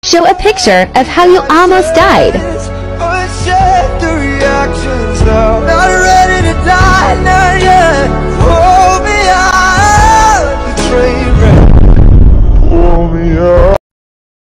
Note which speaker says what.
Speaker 1: Show a picture of how you almost died.